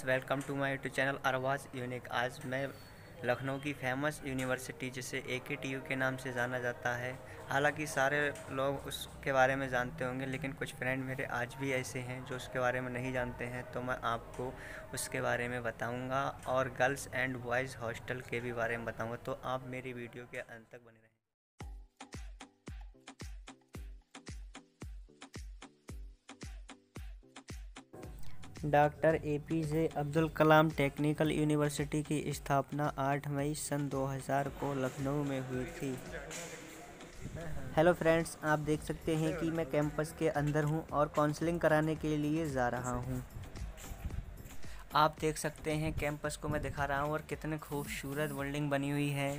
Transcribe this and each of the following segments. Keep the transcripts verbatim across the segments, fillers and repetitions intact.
Friends, welcome to my YouTube channel Arwaz Unique. आज मैं लखनऊ की फेमस यूनिवर्सिटी जिसे ए के टी यू के नाम से जाना जाता है, हालांकि सारे लोग उसके बारे में जानते होंगे, लेकिन कुछ फ्रेंड मेरे आज भी ऐसे हैं जो उसके बारे में नहीं जानते हैं। तो मैं आपको उसके बारे में बताऊंगा और गर्ल्स एंड बॉयज़ हॉस्टल के भी बारे में बताऊंगा। तो आप मेरी वीडियो के अंत तक बने रहें। Doctor A P J Abdul Kalam technical university की स्थापना आठ मई सन दो हज़ार को लखनऊ में हुई थी। हेलो फ्रेंड्स, आप देख सकते हैं कि मैं कैंपस के अंदर हूं और काउंसलिंग कराने के लिए जा रहा हूं। आप देख सकते हैं कैंपस को मैं दिखा रहा हूं और कितने खूबसूरत बिल्डिंग बनी हुई है।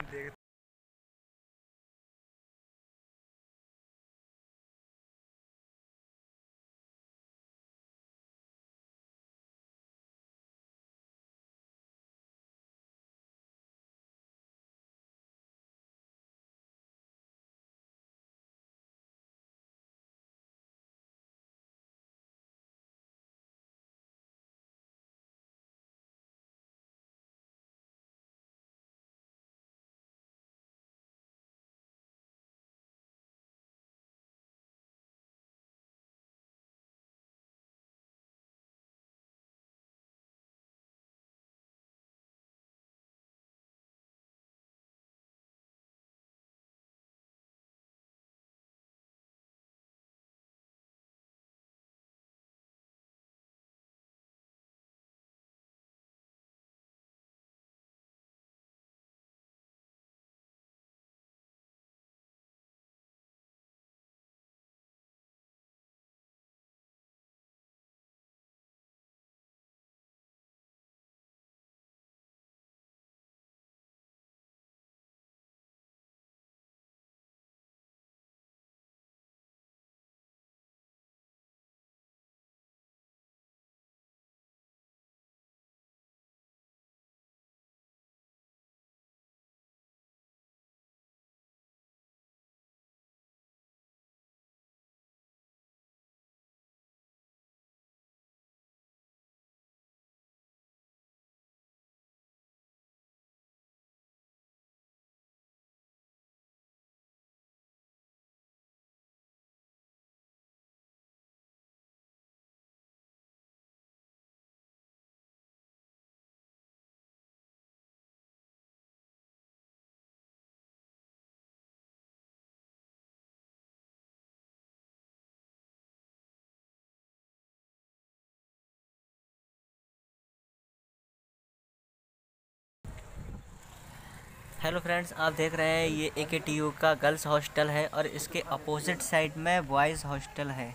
हेलो फ्रेंड्स, आप देख रहे हैं ये ए के टी यू का गर्ल्स हॉस्टल है और इसके अपोजिट साइड में बॉयज़ हॉस्टल है।